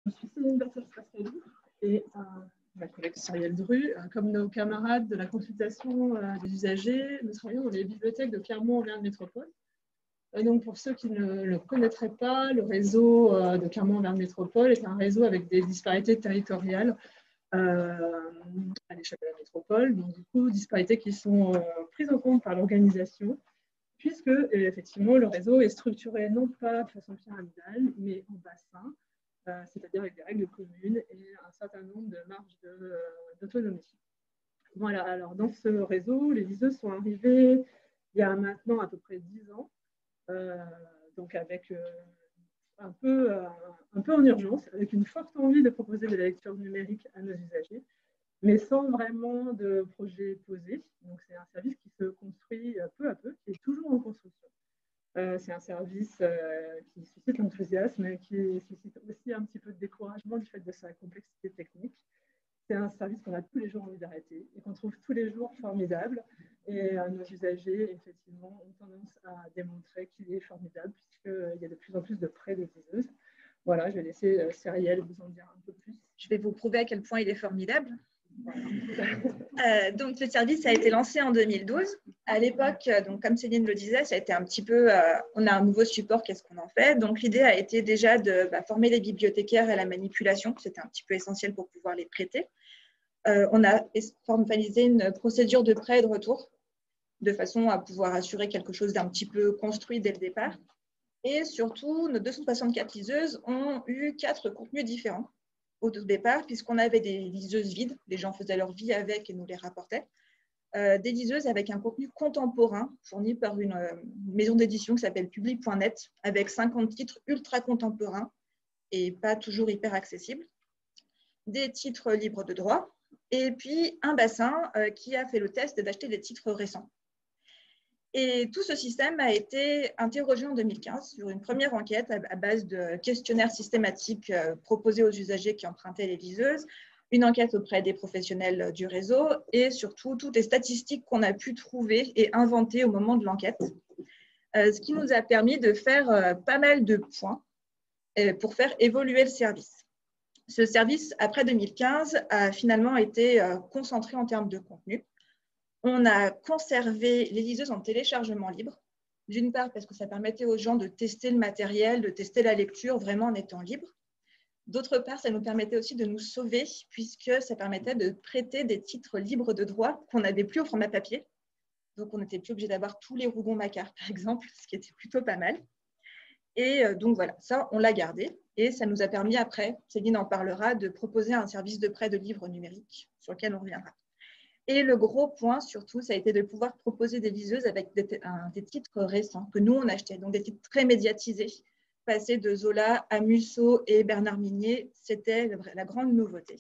Je suis Céline Bertels-Pascali et ma collègue Cyrielle Dru, comme nos camarades de la consultation des usagers, nous travaillons dans les bibliothèques de Clermont-Auvergne Métropole. Et donc, pour ceux qui ne le connaîtraient pas, le réseau de Clermont-Auvergne Métropole est un réseau avec des disparités territoriales à l'échelle de la métropole. Donc, du coup, disparités qui sont prises en compte par l'organisation, puisque, effectivement, le réseau est structuré non pas de façon pyramidale, mais en bassin, c'est-à-dire avec des règles communes et un certain nombre de marges d'autonomie. Voilà, alors dans ce réseau, les liseuses sont arrivées il y a maintenant à peu près 10 ans, donc avec un peu en urgence, avec une forte envie de proposer de la lecture numérique à nos usagers, mais sans vraiment de projet posé. Donc c'est un service qui se construit peu à peu, qui est toujours en construction. C'est un service qui suscite l'enthousiasme et qui suscite aussi un petit peu de découragement du fait de sa complexité technique. C'est un service qu'on a tous les jours envie d'arrêter et qu'on trouve tous les jours formidable. Et nos usagers, effectivement, ont tendance à démontrer qu'il est formidable puisqu'il y a de plus en plus de prêts de liseuses. Voilà, je vais laisser Cyrielle vous en dire un peu plus. Je vais vous prouver à quel point il est formidable. Donc, le service a été lancé en 2012. À l'époque, donc, comme Céline le disait, ça a été un petit peu, on a un nouveau support, qu'est-ce qu'on en fait? Donc, l'idée a été déjà de former les bibliothécaires à la manipulation. C'était un petit peu essentiel pour pouvoir les prêter. On a formalisé une procédure de prêt et de retour, de façon à pouvoir assurer quelque chose d'un petit peu construit dès le départ. Et surtout, nos 264 liseuses ont eu 4 contenus différents au départ, puisqu'on avait des liseuses vides, les gens faisaient leur vie avec et nous les rapportaient, des liseuses avec un contenu contemporain fourni par une maison d'édition qui s'appelle Publi.net, avec 50 titres ultra contemporains et pas toujours hyper accessibles, des titres libres de droit, et puis un bassin qui a fait le test d'acheter des titres récents. Et tout ce système a été interrogé en 2015 sur une première enquête à base de questionnaires systématiques proposés aux usagers qui empruntaient les liseuses, une enquête auprès des professionnels du réseau et surtout toutes les statistiques qu'on a pu trouver et inventer au moment de l'enquête, ce qui nous a permis de faire pas mal de points pour faire évoluer le service. Ce service, après 2015, a finalement été concentré en termes de contenu. On a conservé les liseuses en téléchargement libre, d'une part parce que ça permettait aux gens de tester le matériel, de tester la lecture vraiment en étant libre. D'autre part, ça nous permettait aussi de nous sauver puisque ça permettait de prêter des titres libres de droit qu'on n'avait plus au format papier. Donc, on n'était plus obligé d'avoir tous les Rougon-Macquart, par exemple, ce qui était plutôt pas mal. Et donc, voilà, ça, on l'a gardé. Et ça nous a permis après, Céline en parlera, de proposer un service de prêt de livres numériques sur lequel on reviendra. Et le gros point, surtout, ça a été de pouvoir proposer des liseuses avec des titres récents que nous, on achetait, donc des titres très médiatisés. Passer de Zola à Musso et Bernard Minier, c'était la grande nouveauté.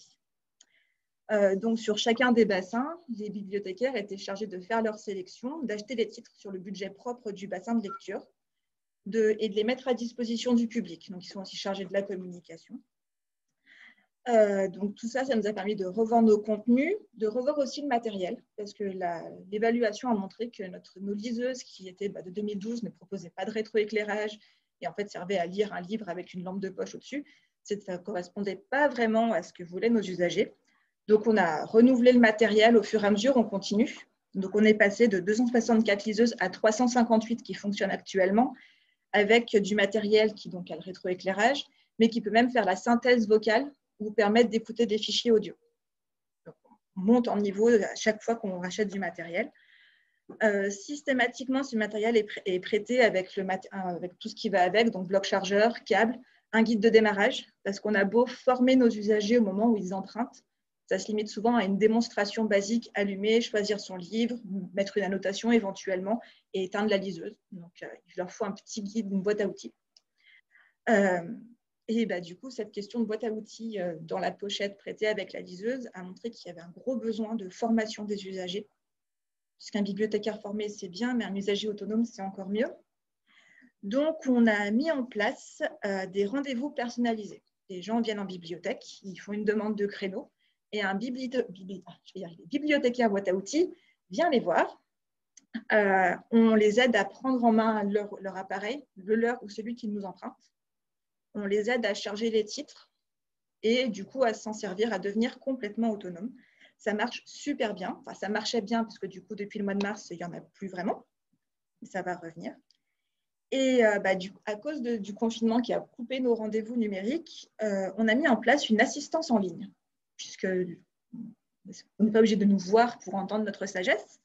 Donc, sur chacun des bassins, les bibliothécaires étaient chargés de faire leur sélection, d'acheter les titres sur le budget propre du bassin de lecture et de les mettre à disposition du public. Donc, ils sont aussi chargés de la communication. Donc, tout ça, ça nous a permis de revoir nos contenus, de revoir aussi le matériel, parce que l'évaluation a montré que nos liseuses, qui étaient de 2012, ne proposaient pas de rétroéclairage et en fait servaient à lire un livre avec une lampe de poche au-dessus. Ça ne correspondait pas vraiment à ce que voulaient nos usagers. Donc, on a renouvelé le matériel au fur et à mesure, on continue. Donc, on est passé de 264 liseuses à 358 qui fonctionnent actuellement, avec du matériel qui donc a le rétroéclairage, mais qui peut même faire la synthèse vocale ou permettre d'écouter des fichiers audio. Donc, on monte en niveau à chaque fois qu'on rachète du matériel. Systématiquement, ce matériel est prêté avec tout ce qui va avec, donc bloc chargeur, câble, un guide de démarrage, parce qu'on a beau former nos usagers au moment où ils empruntent, ça se limite souvent à une démonstration basique, allumer, choisir son livre, mettre une annotation éventuellement et éteindre la liseuse. Donc, il leur faut un petit guide, une boîte à outils. Et du coup, cette question de boîte à outils dans la pochette prêtée avec la liseuse a montré qu'il y avait un gros besoin de formation des usagers. Puisqu'un bibliothécaire formé, c'est bien, mais un usager autonome, c'est encore mieux. Donc, on a mis en place des rendez-vous personnalisés. Les gens viennent en bibliothèque, ils font une demande de créneau, et un bibliothécaire boîte à outils vient les voir. On les aide à prendre en main leur appareil, le leur ou celui qu'ils nous empruntent. On les aide à charger les titres. et du coup à s'en servir, à devenir complètement autonome. Ça marche super bien. Enfin, ça marchait bien parce que du coup, depuis le mois de mars, il n'y en a plus vraiment. Ça va revenir. Et à cause du confinement qui a coupé nos rendez-vous numériques, on a mis en place une assistance en ligne, puisque on n'est pas obligé de nous voir pour entendre notre sagesse.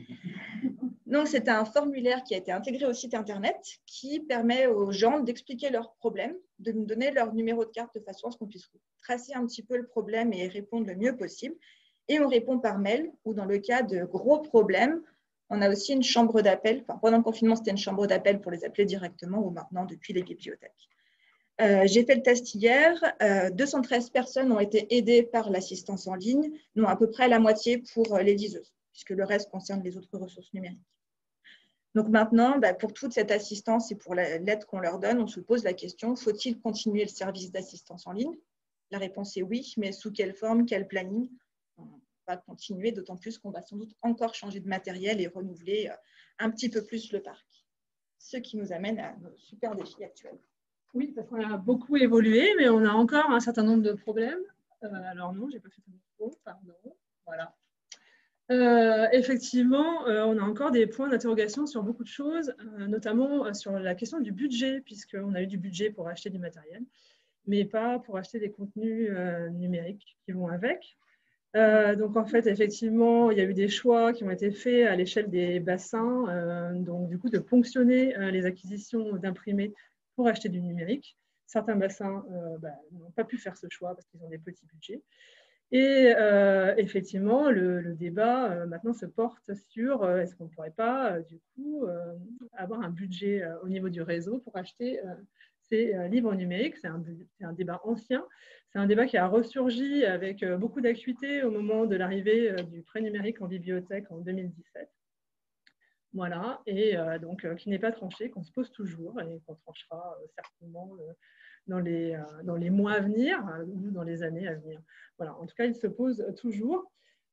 Donc, c'est un formulaire qui a été intégré au site Internet qui permet aux gens d'expliquer leurs problèmes, de nous donner leur numéro de carte de façon à ce qu'on puisse tracer un petit peu le problème et répondre le mieux possible. Et on répond par mail ou dans le cas de gros problèmes, on a aussi une chambre d'appel. Enfin, pendant le confinement, c'était une chambre d'appel pour les appeler directement ou maintenant depuis les bibliothèques. J'ai fait le test hier. 213 personnes ont été aidées par l'assistance en ligne, non à peu près la moitié pour les liseuses, puisque le reste concerne les autres ressources numériques. Donc maintenant, pour toute cette assistance et pour l'aide qu'on leur donne, on se pose la question, faut-il continuer le service d'assistance en ligne? La réponse est oui, mais sous quelle forme, quel planning? On va continuer, d'autant plus qu'on va sans doute encore changer de matériel et renouveler un petit peu plus le parc. Ce qui nous amène à nos super défis actuels. Oui, parce qu'on a beaucoup évolué, mais on a encore un certain nombre de problèmes. Alors non, je n'ai pas fait de micro, pardon. Voilà. Effectivement, on a encore des points d'interrogation sur beaucoup de choses, notamment sur la question du budget, puisqu'on a eu du budget pour acheter du matériel, mais pas pour acheter des contenus numériques qui vont avec. Donc, en fait, effectivement, il y a eu des choix qui ont été faits à l'échelle des bassins, donc du coup, de ponctionner les acquisitions d'imprimés pour acheter du numérique. Certains bassins n'ont pas pu faire ce choix parce qu'ils ont des petits budgets. Et effectivement, le débat maintenant se porte sur est-ce qu'on ne pourrait pas, du coup, avoir un budget au niveau du réseau pour acheter ces livres numériques. C'est un débat ancien. C'est un débat qui a ressurgi avec beaucoup d'acuité au moment de l'arrivée du prêt numérique en bibliothèque en 2017. Voilà, et donc qui n'est pas tranché, qu'on se pose toujours et qu'on tranchera certainement dans les mois à venir ou dans les années à venir. Voilà, en tout cas, il se pose toujours.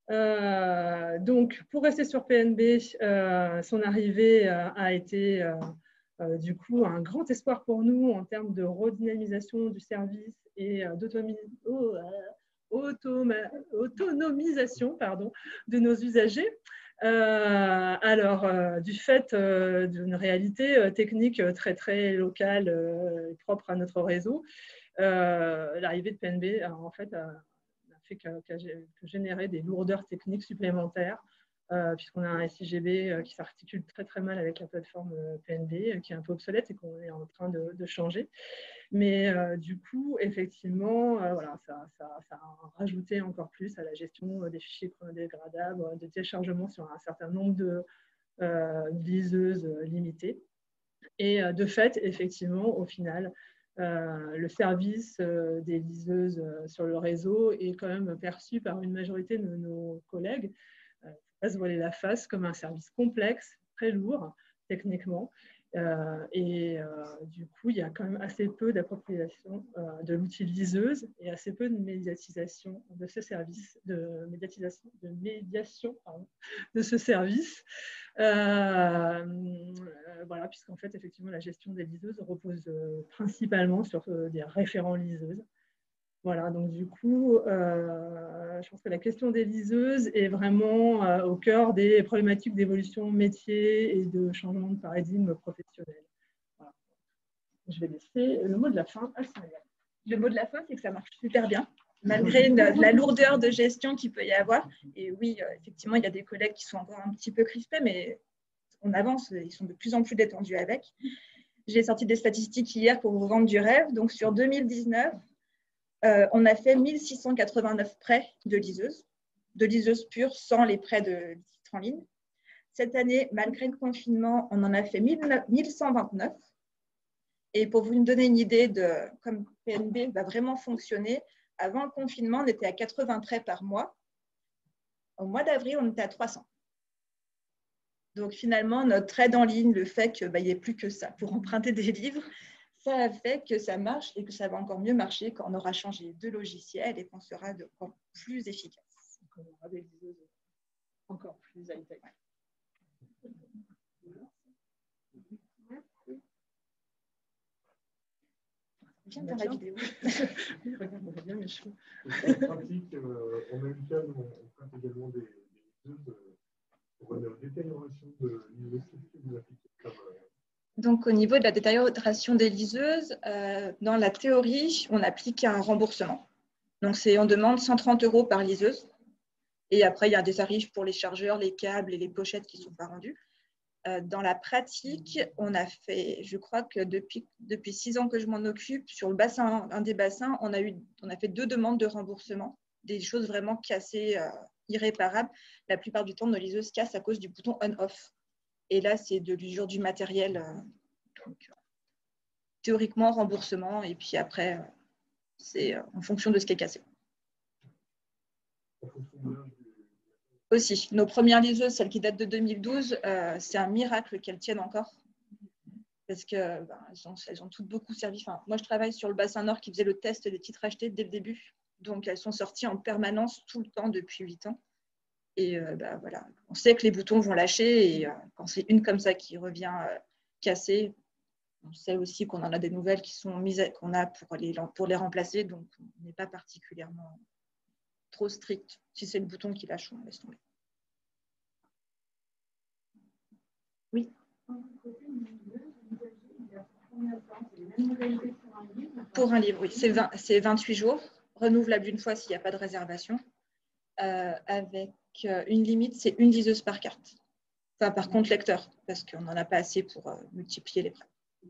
Donc, pour rester sur PNB, son arrivée a été du coup un grand espoir pour nous en termes de redynamisation du service et d'autonomisation de nos usagers. Du fait d'une réalité technique très, très locale et propre à notre réseau, l'arrivée de PNB a en fait fait que générer des lourdeurs techniques supplémentaires, puisqu'on a un SIGB qui s'articule très, très mal avec la plateforme PNB, qui est un peu obsolète et qu'on est en train de changer. Mais du coup, effectivement, voilà, ça a rajouté encore plus à la gestion des fichiers chronodégradables, de téléchargement sur un certain nombre de liseuses limitées. Et de fait, effectivement, au final, le service des liseuses sur le réseau est quand même perçu par une majorité de nos collègues, il ne faut pas se voiler la face, comme un service complexe, très lourd techniquement. Du coup, il y a quand même assez peu d'appropriation de l'outil liseuse et assez peu de médiatisation de ce service, de médiation de ce service. Voilà, puisqu'en fait, effectivement, la gestion des liseuses repose principalement sur des référents liseuses. Voilà, donc du coup, je pense que la question des liseuses est vraiment au cœur des problématiques d'évolution métier et de changement de paradigme professionnel. Voilà. Je vais laisser le mot de la fin à Cyrielle. Le mot de la fin, c'est que ça marche super bien, malgré la lourdeur de gestion qu'il peut y avoir. Et oui, effectivement, il y a des collègues qui sont encore un petit peu crispés, mais on avance, ils sont de plus en plus détendus avec. J'ai sorti des statistiques hier pour vous vendre du rêve. Donc, sur 2019, on a fait 1689 prêts de liseuses pures, sans les prêts de titres en ligne. Cette année, malgré le confinement, on en a fait 1129. Et pour vous donner une idée de comme PNB va vraiment fonctionner, avant le confinement, on était à 80 traits par mois. Au mois d'avril, on était à 300. Donc finalement, notre aide en ligne, le fait qu'il n'y ait plus que ça pour emprunter des livres, ça a fait que ça marche et que ça va encore mieux marcher quand on aura changé de logiciel et qu'on sera encore plus efficace. On aura des liseuses encore plus high-tech. Bien dans la vidéo. Oui, regarde, on voit bien mes cheveux. En pratique, en même cas, on prête également des liseuses pour la détérioration de liseuses. Qu'est-ce que vous appliquez comme, Donc, au niveau de la détérioration des liseuses, dans la théorie, on applique un remboursement. Donc, on demande 130 € par liseuse. Et après, il y a des tarifs pour les chargeurs, les câbles et les pochettes qui ne sont pas rendus. Dans la pratique, on a fait, je crois que depuis 6 ans que je m'en occupe, sur le bassin, un des bassins, on a fait 2 demandes de remboursement, des choses vraiment cassées, irréparables. La plupart du temps, nos liseuses cassent à cause du bouton on-off. Et là, c'est de l'usure du matériel. Donc, théoriquement, remboursement. Et puis après, c'est en fonction de ce qui est cassé. en fonction de l'âge Aussi, nos premières liseuses, celles qui datent de 2012, c'est un miracle qu'elles tiennent encore. Parce qu'elles elles ont toutes beaucoup servi. Enfin, moi, je travaille sur le bassin nord qui faisait le test des titres achetés dès le début. Donc, elles sont sorties en permanence tout le temps depuis 8 ans. Et voilà, on sait que les boutons vont lâcher. Et quand c'est une comme ça qui revient cassée, on sait aussi qu'on en a des nouvelles qui sont mises, qu'on a pour les remplacer. Donc, on n'est pas particulièrement trop strict. Si c'est le bouton qui lâche, on laisse tomber. Oui. Pour un livre, oui, c'est 28 jours, renouvelable une fois s'il n'y a pas de réservation, avec une limite, c'est une liseuse par carte. Enfin, par contre, lecteur, parce qu'on n'en a pas assez pour multiplier les prêts.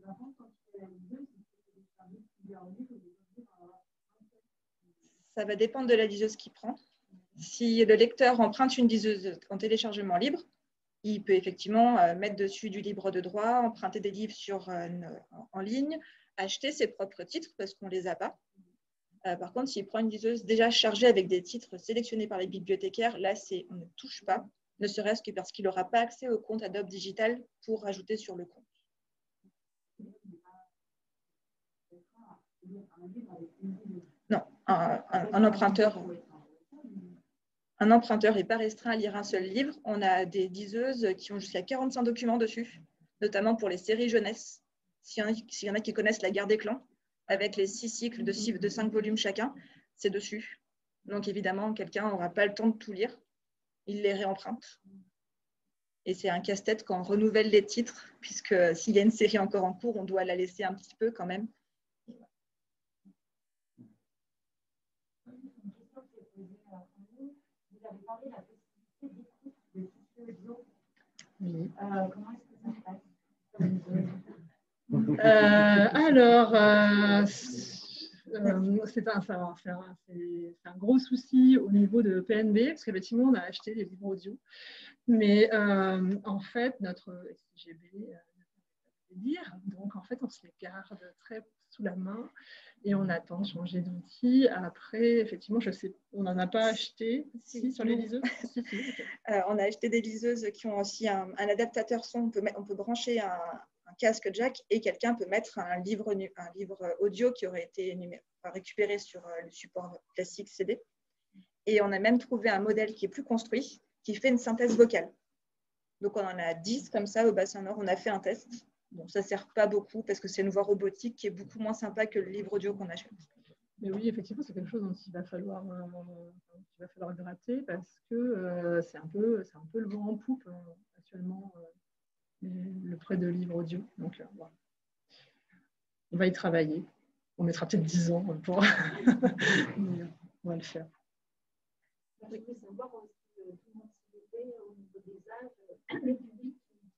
Ça va dépendre de la liseuse qu'il prend. Si le lecteur emprunte une liseuse en téléchargement libre, il peut effectivement mettre dessus du libre de droit, emprunter des livres en ligne, acheter ses propres titres parce qu'on ne les a pas. Par contre, s'il prend une liseuse déjà chargée avec des titres sélectionnés par les bibliothécaires, là, on ne touche pas, ne serait-ce que parce qu'il n'aura pas accès au compte Adobe Digital pour ajouter sur le compte. Non, un emprunteur n'est pas restreint à lire un seul livre. On a des liseuses qui ont jusqu'à 45 documents dessus, notamment pour les séries jeunesse. S'il y en a qui connaissent La Guerre des clans, avec les 6 cycles de 5 volumes chacun, c'est dessus. Donc évidemment, quelqu'un n'aura pas le temps de tout lire. Il les réemprunte. Et c'est un casse-tête quand on renouvelle les titres, puisque s'il y a une série encore en cours, on doit la laisser un petit peu quand même. Oui. Comment est-ce que ça se passe? C'est un gros souci au niveau de PNB, parce qu'effectivement, on a acheté des livres audio. Mais en fait, notre SIGB lire, donc en fait, on se les garde très sous la main et on attend de changer d'outil. Après, effectivement, je sais, on n'en a pas acheté sur les liseuses. Okay. On a acheté des liseuses qui ont aussi un adaptateur son. On peut brancher un casque jack et quelqu'un peut mettre un livre audio qui aurait été récupéré sur le support classique CD. Et on a même trouvé un modèle qui est plus construit, qui fait une synthèse vocale. Donc, on en a 10 comme ça au bassin nord. On a fait un test. Bon, ça ne sert pas beaucoup parce que c'est une voix robotique qui est beaucoup moins sympa que le livre audio qu'on achète. Mais oui, effectivement, c'est quelque chose dont il va falloir gratter parce que c'est un peu le vent en poupe actuellement, le prêt de livres audio. Donc, voilà. On va y travailler. On mettra peut-être 10 ans pour... Mais on va le faire. Je voulais savoir aussi tout mentionné au niveau des âges, le public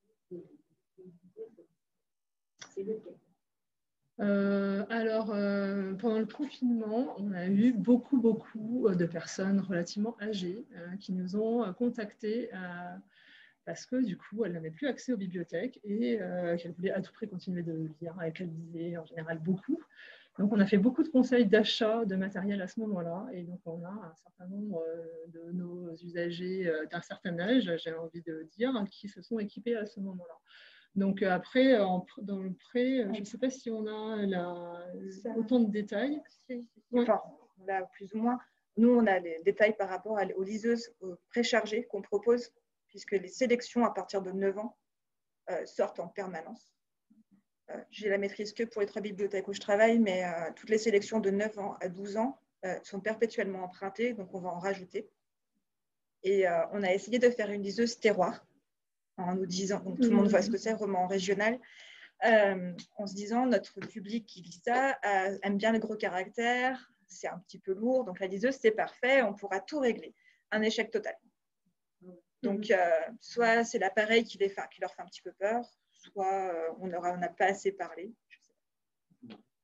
c'est lequel? Alors, pendant le confinement, on a eu beaucoup de personnes relativement âgées qui nous ont contactés parce que du coup, elles n'avaient plus accès aux bibliothèques et qu'elles voulaient à tout prix continuer de lire et qu'elles lisaient en général beaucoup. Donc, on a fait beaucoup de conseils d'achat de matériel à ce moment-là. Et donc, on a un certain nombre de nos usagers d'un certain âge, j'ai envie de dire, qui se sont équipés à ce moment-là. Donc, après, dans le prêt, je ne sais pas si on a autant de détails. Enfin, là, plus ou moins. Nous, on a les détails par rapport aux liseuses préchargées qu'on propose, puisque les sélections à partir de 9 ans sortent en permanence. j'ai la maîtrise que pour les 3 bibliothèques où je travaille, mais toutes les sélections de 9 ans à 12 ans sont perpétuellement empruntées, donc on va en rajouter. Et on a essayé de faire une liseuse terroir en nous disant, donc tout le monde voit ce que c'est, roman régional, en se disant notre public qui lit ça aime bien les gros caractères, c'est un petit peu lourd, donc la liseuse c'est parfait, on pourra tout régler. Un échec total. Donc soit c'est l'appareil qui leur fait un petit peu peur, soit on n'a pas assez parlé.